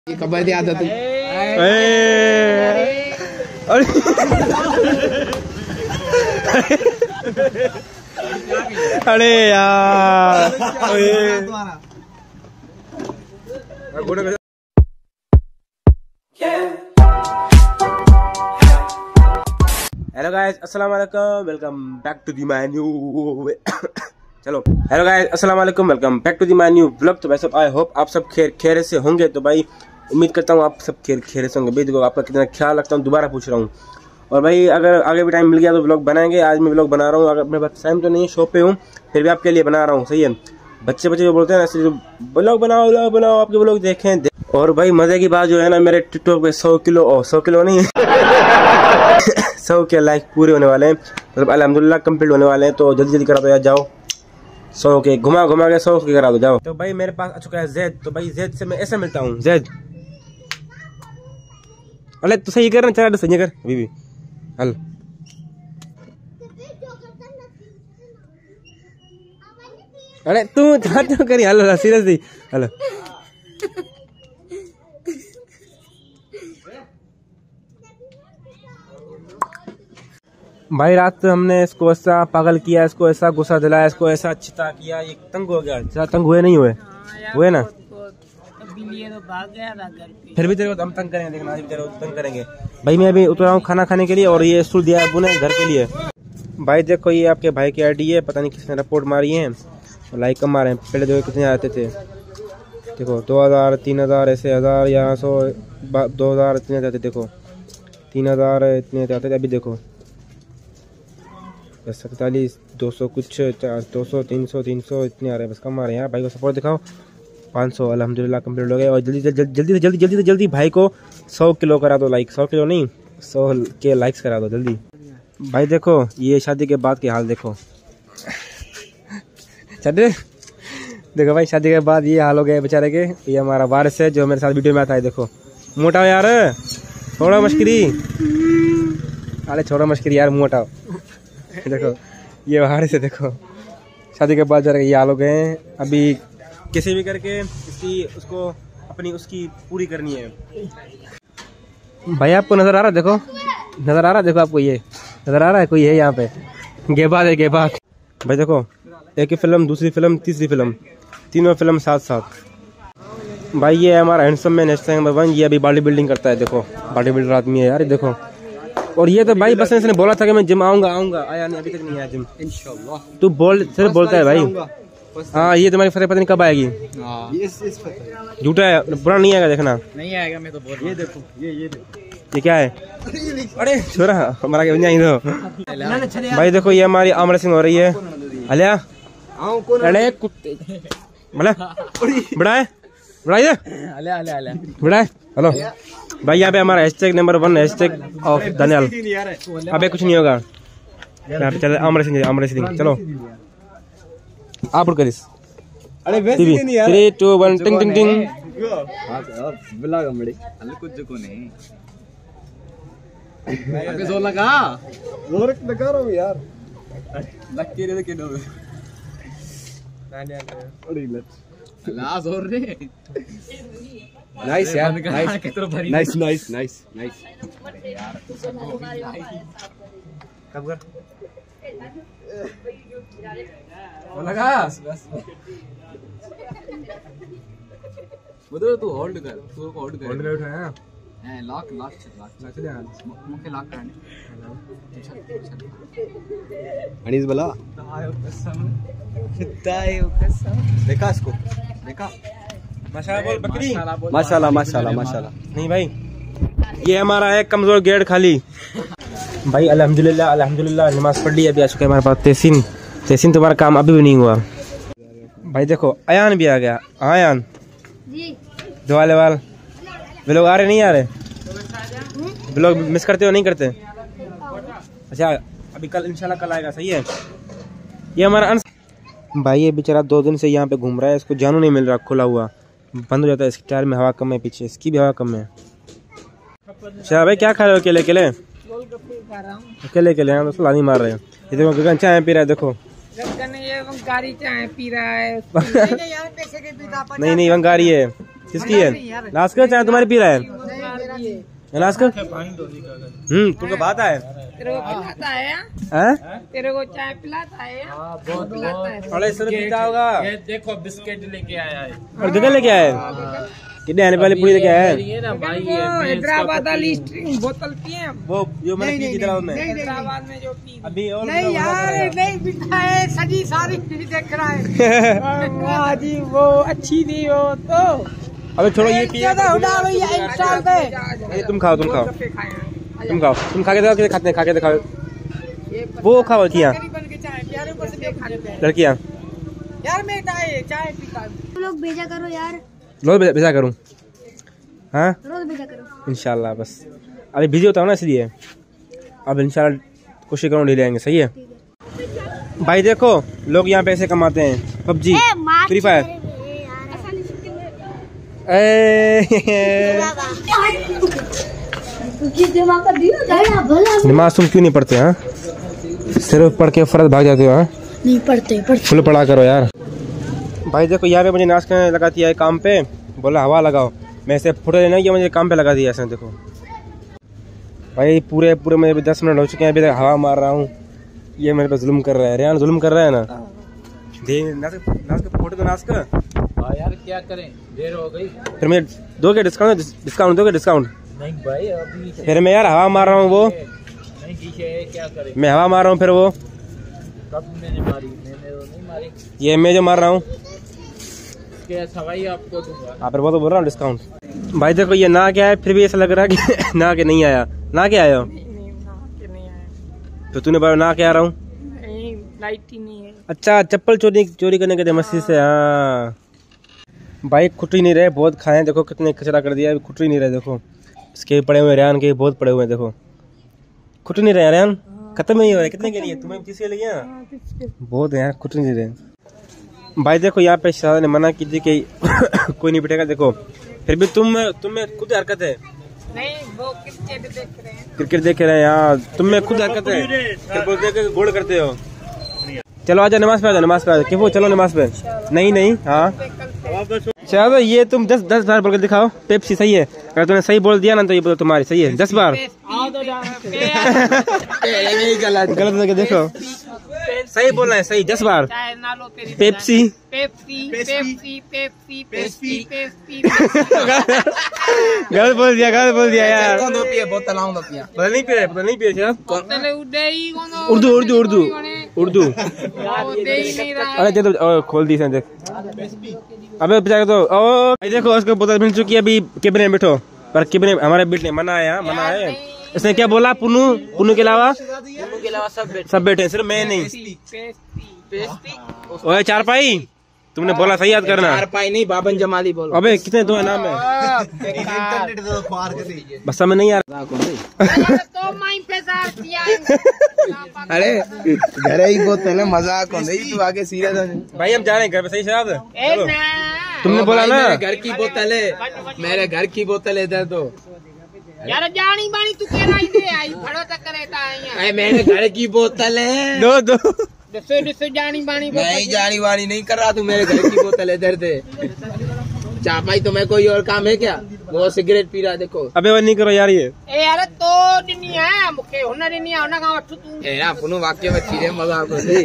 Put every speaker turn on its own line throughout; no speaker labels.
खबर दिया था तुम।
अरे यार हेलो गाइस, अस्सलाम वालेकुम, welcome back to the my new चलो हेलो गाइस, अस्सलाम वालेकुम, welcome back to the my new vlog. तो भाई सब आई होप आप सब खैर से होंगे। तो भाई उम्मीद करता हूँ आप सब खैर से होंगे। भाई देखो आपका कितना ख्याल रखता हूँ, दोबारा पूछ रहा हूँ। और भाई अगर आगे भी टाइम मिल गया तो व्लॉग बनाएंगे। आज मैं व्लॉग बना रहा हूँ, अगर मेरे पास टाइम तो नहीं है, शॉप पे हूँ, फिर भी आपके लिए बना रहा हूँ। सही है, बच्चे जो बोलते हैं ना व्लॉग बनाओ आपके व्लॉग देखें। और भाई मजे की बात जो है ना, मेरे टिकटॉक पे 100 किलो नहीं 100 के लाइक पूरे होने वाले हैं, मतलब अल्हम्दुलिल्लाह कंप्लीट होने वाले हैं। तो जल्दी जल्दी करा दो यार, जाओ 100 के घुमा के 100 के करा दो, जाओ। तो भाई मेरे पास आ चुका है जैद। तो भाई जैद से मैं ऐसे मिलता हूँ। जैद अरे तो सही कर ना, चला सही कर बीबी हल। अरे तू तो करी हल सीरियसली हल। भाई रात हमने इसको ऐसा पागल किया, इसको ऐसा गुस्सा दिलाया, इसको ऐसा चिता किया, ये तंग हो गया। ज्यादा तंग हुए नहीं हुए ना,
तो भाग गया था घर पे।
फिर भी तेरे को हम तंग करेंगे, देखना आज भी तेरे को तंग करेंगे। भाई मैं अभी उतरा हूँ खाना खाने के लिए, और ये स्टूल दिया है अबू ने घर के लिए। भाई देखो ये आपके भाई की आईडी है, पता नहीं किसने रिपोर्ट मारी है, लाइक कम मारे हैं। पहले देखो कितने आते थे, देखो 2000 3000 ऐसे 1000 या 100 2000 इतने आते, देखो 3000 इतने आते थे। अभी देखो 47 200 कुछ 200 300 इतने आ रहे हैं, बस कम आ रहे हैं यार। भाई को सपोर्ट दिखाओ। 500 अल्हम्दुलिल्लाह कंप्लीट हो गए। और जल्दी भाई को 100 किलो करा दो लाइक, 100 किलो नहीं 100 के लाइक्स करा दो जल्दी। भाई देखो ये शादी के बाद के हाल देखो देखो भाई शादी के बाद ये हाल हो गए बेचारे के। ये हमारा वारिस है जो मेरे साथ वीडियो में आता है। देखो मोटा हो यार, छोड़ा मश्करी, अरे छोड़ा मश्करी यार, मोटा देखो ये वारिस है। देखो शादी के बाद जरा ये हाल हो गए हैं। अभी किसी भी करके उसको अपनी उसकी पूरी करनी है। भाई आपको नजर आ रहा है, देखो नजर आ रहा है, देखो आपको ये नजर आ रहा है, कोई है यहाँ पे गेबाद है, गेबाद। भाई देखो एक ही फिल्म, दूसरी फिल्म, तीसरी फिल्म, तीनों फिल्म साथ साथ। भाई ये हमारा हैंडसम मैन नंबर 1, ये अभी बॉडी बिल्डिंग करता है। देखो बॉडी बिल्डर आदमी है यार, देखो। और ये तो भाई बस इसने बोला था कि मैं जिम आऊंगा, आया नहीं, अभी तक नहीं आया जिम। इंशाल्लाह तू सिर्फ बोलता है भाई। हाँ ये तुम्हारी फतेह पता नहीं कब आएगी, झूठा है, बुरा नहीं आएगा, देखना
नहीं आएगा। मैं तो बोल रहा हूं, ये देखो
ये क्या है, अरे छोरा हमारा क्या दो। भाई देखो ये हमारी आमर सिंह हो रही है। अलिया अरे कुत्ते बड़ा है हेलो भाई, यहाँ पे हमारा हैशटैग नंबर 1 हैशटैग ऑफ धनियाल। अबे कुछ नहीं होगा यहाँ पे, चले आमर सिंह चलो आप करिस। अरे 3 2 1 टिंग टिंग टिंग।
कुछ को नहीं अबे जोर लगा रहा हूं यार, लग के रे के दो ला जोर रे। नाइस यार, नाइस
कब कर
लगा बस उधर तू होल्ड कर, तू को होल्ड कर
उठाया
है। लॉक चल यार, मुझे लॉक करने
अनीस बोला
कसम
देखा इसको,
देखा माशाल्लाह बोल बकरी,
माशाल्लाह।
नहीं भाई ये हमारा है कमजोर गेट खाली। भाई अल्हम्दुलिल्लाह नमाज पढ़ ली, अभी आ चुका है हमारे पास तहसीन तुम्हारा काम अभी भी नहीं हुआ। भाई देखो अयान भी आ गया। अयान दुआले वाल व्लॉग आ रहे नहीं आ रहे, व्लॉग मिस करते हो नहीं करते? अच्छा अभी कल इंशाल्लाह कल आएगा। सही है, ये हमारा भाई ये बेचारा 2 दिन से यहाँ पे घूम रहा है, इसको जानू नहीं मिल रहा, खुला हुआ बंद हो जाता है, इसके टायर में हवा कम है, पीछे इसकी भी हवा कम है। अच्छा भाई क्या खा रहे हो अकेले अकेले हम तो लानी मार रहे हैं। ये देखो गगन चाय पी रहा है, देखो
गाड़ी चाय पी रहा है।
नहीं वंगारी है, किसकी है? नाश कर, चाय तुम्हारी पी रहा है नाश कर। तुमको बात है,
तेरे को पिलाता है तेरे को चाय पिलाता है बहुत पिलाता है।
अरे सर पीता होगा।
ये देखो बिस्किट लेके आया है।
और गगन लेके आया है, कितने आने वाली पूरी लेके आया है?
हैदराबाद वाली स्ट्रिंग बोतल पिए
वो जो मैंने पी हैदराबाद में,
हैदराबाद में जो पी
अभी और
नहीं यार नहीं पीता है, सजी सारी चीज देख रहा है। वाह जी वो अच्छी थी वो तो।
अबे छोड़ो ये पिए,
एक साल पे
ये तुम खाओ तुम खा के देखो, खाते हैं, खा के दिखाओ। वो खाओ लड़कियाँ, लड़कियाँ
यार मैं चाय पीता
लोग भेजा करो यार,
रोज भेजा करूँ? हाँ
रोज भेजा करो
इंशाल्लाह। बस अभी बिजी होता हूँ ना इसलिए, अब इंशाल्लाह कोशिश करूँ ले आएंगे। सही है भाई। देखो लोग यहाँ पैसे कमाते हैं, पबजी, फ्री फायर। नमाज तुम क्यों नहीं पढ़ते? हाँ सिर्फ पढ़ के फर्ज भाग जाते हो? हाँ
नहीं पढ़ते
फुल पढ़ा करो यार। भाई देखो यहाँ पे मुझे नाश करने लगा दिया है काम पे, बोला हवा लगाओ। मैं ऐसे फोटो लेना कि मुझे काम पे लगा दिया ऐसे। देखो भाई पूरे मुझे 10 मिनट हो चुके हैं, अभी तक हवा मार रहा हूँ। ये मेरे पे जुल्म कर रहा है, रेहान जुल्म कर रहा है ना। नाश का फोटो तो नाश कर
यार क्या करें, देर हो गई।
फिर मैं दोगे डिस्काउंट दोगे डिस्काउंट?
नहीं भाई अभी
फिर मैं यार हवा मार रहा हूँ, वो
नहीं क्या करें।
मैं हवा मार रहा हूँ, फिर वो
कब मैंने मारी? मैंने तो नहीं मारी,
ये मैं जो मार रहा हूँ
सवाई आपको दूंगा।
आप फिर वो तो बोल रहा हूँ डिस्काउंट। भाई देखो ये ना क्या है, फिर भी ऐसा लग रहा है कि ना के नहीं आया। ना के आया हो तो तूने बोला ना के आ रहा हूँ।
लाइट ही नहीं है।
अच्छा चप्पल चोरी करने के थे मस्जिद से। हाँ भाई खुट ही नहीं रहे, बहुत खाए। देखो कितने कचरा कर दिया, खुट ही नहीं रहे। देखो इसके पड़े हुए, रेहान के बहुत पड़े हुए हैं। देखो खुट नहीं रहे रेहान, खत्म नहीं हो रहे। कितने के लिए तुम्हें? किसके लिए? बहुत है यार, खुट नहीं रहे। भाई देखो यहाँ पे शाह ने मना की थी कि कोई नहीं बैठेगा। देखो फिर भी तुम्हें खुद हरकत है।
नहीं वो क्रिकेट देख रहे हैं,
क्रिकेट देख रहे हैं यहाँ, तुम्हें खुद हरकत है। फिर बोलते हैं गोल करते हो। चलो आजा नमाज पे, आजा नमाज पे, क्यों चलो नमाज पे। नहीं हाँ चलो ये तुम 10 बार बोल के दिखाओ। पेप्सी सही है, अगर तुमने सही बोल दिया ना तो ये बोलो तुम्हारी सही है। 10 बार गलत करके देखो, सही बोलना है, सही 10 बार। पेप्सी गलत बोल दिया यार।
बोतल
नहीं पी रहे उर्दू। अरे दे दो, खोल दी देख। अबे बेचारा तो देखो उसको बोतल मिल चुकी है। अभी कैबिनेट में बैठो, पर कैबिनेट हमारे बेट ने मना है। मना है। इसने क्या बोला? पुन्नू के अलावा सब बैठे, सिर्फ मैं नहीं। ओए चारपाई, तुमने बोला सही याद करना।
चारपाई नहीं, बाबन जमाली बोलो।
अबे कितने तुम्हारे नाम है? बस समझ नहीं यार।
अरे घर ही बोतल है, मजाक नहीं तू आगे सीरियस।
भाई हम जा रहे हैं घर पे, सही से याद है? तुमने बोला ना
घर की बोतल है, मेरे घर की बोतल है। इधर तो
यार जानी बानी तू कह रही है, आई खड़ो तक रहता है।
मेरे घर की बोतल है।
दो
दसो जानी बानी
नहीं जानी वानी नहीं कर रहा तू, मेरे घर की बोतल है। इधर दे चापाई। तुम्हें कोई और काम है क्या? वो सिगरेट पी रहा देखो।
अबे वो नहीं करो यार ये।
ए यार तो दिनी है मुखे होना दिनी है, होना का अठ तू
ए ना पुनो वाक्य में चीरे मजाक हो दे।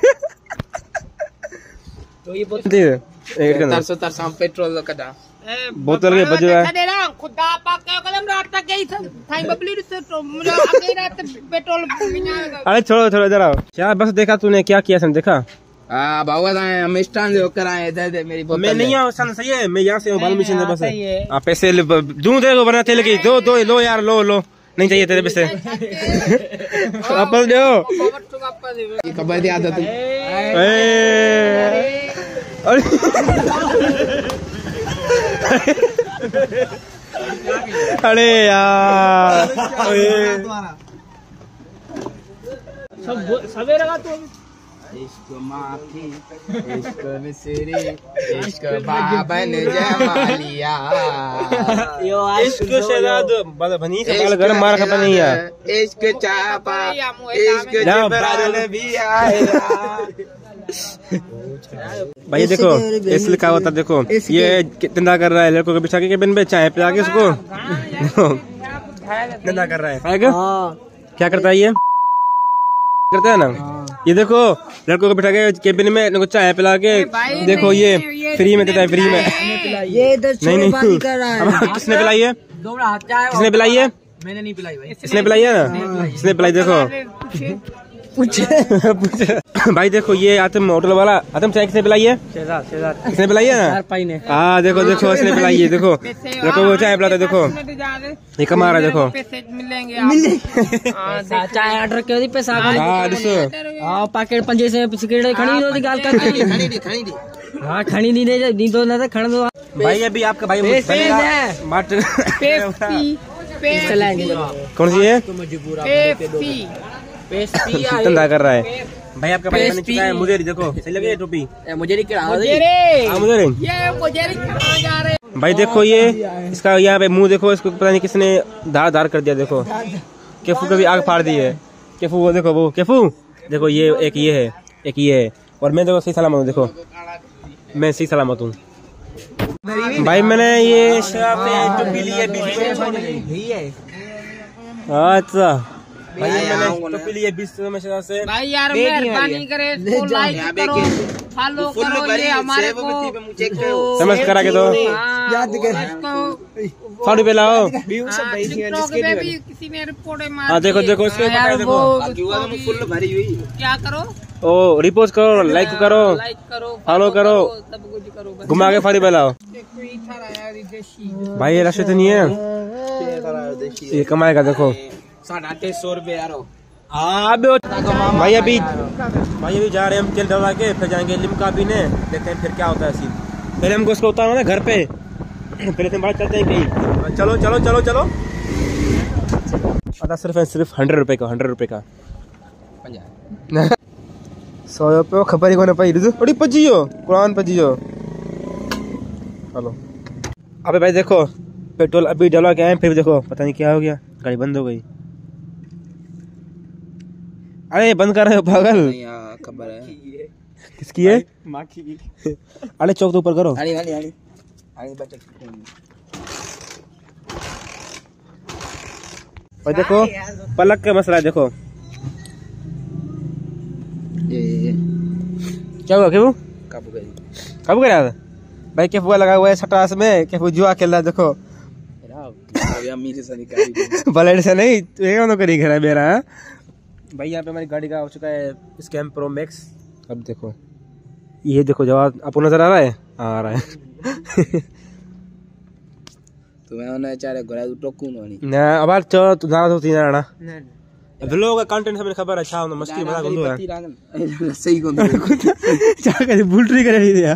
तो ये बोतल तरसो पेट्रोल कदा
बोतल के बजे
खुदा पाक कदम रात तक गई थाई बबली से तो मुझे अगली रात पेट्रोल।
अरे छोड़ो जरा क्या, बस देखा तूने क्या किया? सन देखा?
बाबा हम स्टैंड से होकर आए। इधर दे मेरी बोतल।
मैं नहीं आऊँ सन, सही है। मैं यहाँ से हूँ बालू मिशन से। बस आप पैसे दूं तेरे को, बना तेल की दो लो यार, लो नहीं चाहिए तेरे पैसे। वापस दो।
खबर दिया था तू।
अरे यार
सवेरे का तू
इश्क माफी, इश्क मिसरी, इश्क बाबन जमालिया,
इश्क शराब बनी से बाल गरम मार खपा नहीं यार।
इश्क चापा, इश्क जिब्रान भी आया।
भाई ये देखो इस लिखा होता देखो ये धंधा कर रहा है लड़कों को बिठा के केबिन में चाय पिला के उसको धंधा कर रहा है। क्या करता है ये करता है ना ये देखो लड़कों को बिठा के केबिन में इनको चाय पिला के देखो ये फ्री में देता है फ्री में।
ये
नहीं किसने पिलाई है किसने पिलाई है
मैंने नहीं पिलाई भाई।
इसने पिलाई है ना इसने पिलाई देखो भाई देखो ये आतम होटल वाला आतम चाय किसने पिलाई है किसने पिलाई है ना हाँ देखो देखो इसने पिलाई है देखो देखो वो चाय पिलाता है देखो ये कमा रहा है देखो
चाय ऑर्डर कर दी पैसा
हाँ देखो
हाँ पैकेट पंजे से सिगरेट खड़ी दो गाल कर हाँ खड़ी नहीं दे नहीं दो ना खड़ दो
भाई अभी आपका भाई कौन सी है धंधा कर रहा है भाई आपका भाई बन चुका है मुझे देखो सही लगे टोपी
मुझे नहीं
भाई देखो ये इसका यहाँ पे मुंह देखो इसको पता नहीं किसने धार धार कर दिया देखो केफू कभी आग फाड़ दी है केफू वो देखो वो केफू देखो ये है एक ये है और मैं देखो सही सलामत हूँ देखो मैं सही सलामत हूँ भाई मैंने ये टोपी ली है अच्छा भाई मैंने टोपी ली है 20 में से
भाई यार मेहरबानी करे इसको लाइक करो फॉलो करो ये हमारे को
समझ करा के दो
याद कर
100 रुपए लाओ
टिकटॉक पे भी किसी ने रिपोर्ट मार
हाँ देखो देखो इसको देखो
फुल भरी हुई
क्या करो
ओ रिपोस्ट करो लाइक करो फॉलो करो
सब कुछ करो
घुमा के 100 रुपए लाओ भाई ये राशि तो नहीं है ये कमाएगा देखो
850 रुपए यार
भाई अभी जा रहे हैं हम तेल डलवा के फिर जाएंगे लिमका पीने देखते हैं फिर क्या होता है सीन पहले हमको उसको उतारना ना घर पे पहले से बात करते हैं कहीं चलो चलो चलो चलो पता सिर्फ 100 रुपए का 100 रुपए का 100 रुपये खबर ही को पाई अड़ी पजियो कुरान पजियो चलो अबे भाई देखो पेट्रोल अभी डलवा के आए फिर देखो पता नहीं क्या हो गया गाड़ी बंद हो गई अरे बंद कर रहे हो पागल
खबर है
किसकी है अरे चौक तो ऊपर करो भाई देखो पलक का मसला है देखो क्या हुआ क्यों कब गया था भाई केफू लगा हुआ है सटास में केफू जुआ खेल रहा है देखो ब्लेड से नहीं तो करी घर है मेरा भाई यहाँ पे हमारी गाड़ी का हो चुका है स्कैम प्रो मैक्स अब देखो ये देखो जवाब आपको नजर आ रहा है आ रहा है
तुम्हें चारे घोड़ा टोकू
ना अब चलो तू ज्यादा होती ना व्लॉग का कंटेंट हमें खबर है छा मस्ती बड़ा गंदो है
सही गंदो
क्या करे बुल्टी कर दिया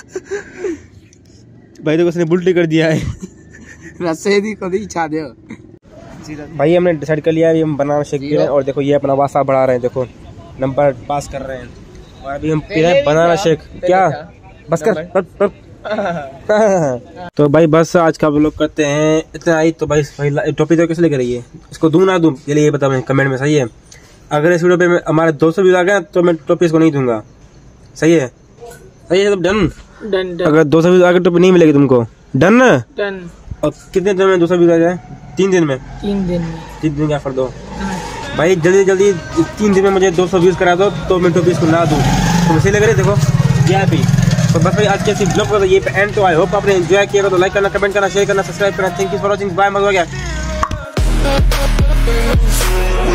भाई देखो उसने बुल्टी कर दिया है
रस्से दी कभी छा दे
भाई हमने डिसाइड कर लिया है हम बनाना शेक पी रहे हैं और देखो ये अपना वासा बढ़ा रहे हैं देखो नंबर पास कर रहे हैं और अभी हम पी रहे हैं बनाना शेक क्या बस कर तो भाई बस आज का व्लॉग करते हैं इतना ही तो भाई टोपी तो कैसे लेकर रही है इसको दूं ना दूं ये बता मैं कमेंट में सही है अगर इस वीडियो पे हमारे 200 व्यूज आ गए तो मैं टोपी इसको नहीं दूंगा सही है तो डन अगर 200 व्यूज आगे टोपी नहीं मिलेगी तुमको डन और कितने दिन में 200 व्यूज आ जाए 3 दिन में 3 दिन का ऑफर दो भाई जल्दी 3 दिन में मुझे 200 व्यूज करा दो तो मैं टोपी इसको ना दूं तो सही लग रही है देखो क्या भी तो बस भाई आज के इस ब्लॉग को ये एंड तो आई होप आपने एंजॉय किया तो लाइक करना कमेंट करना शेयर करना सब्सक्राइब करना thank you for watching bye मजा गया